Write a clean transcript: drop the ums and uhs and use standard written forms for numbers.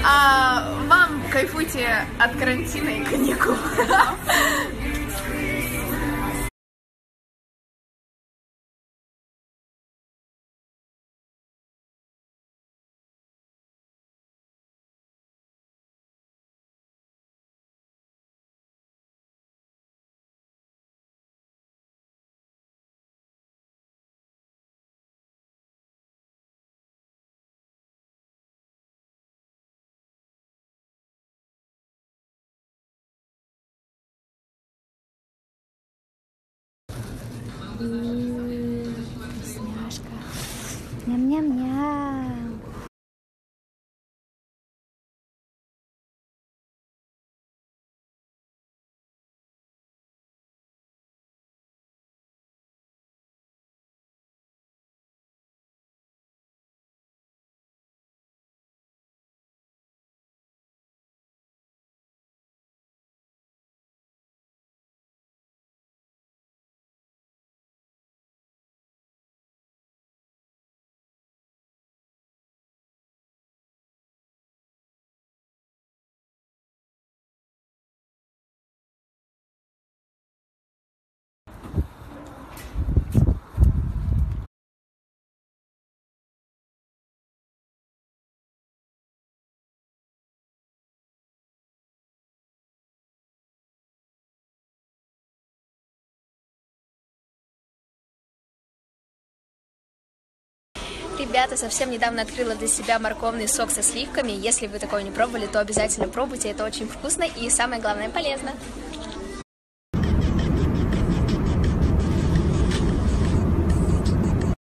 А вам кайфуйте от карантина и каникул. Вкусняшка. Ням-ням-ням. Ребята, совсем недавно открыла для себя морковный сок со сливками. Если вы такое не пробовали, то обязательно пробуйте. Это очень вкусно и, самое главное, полезно.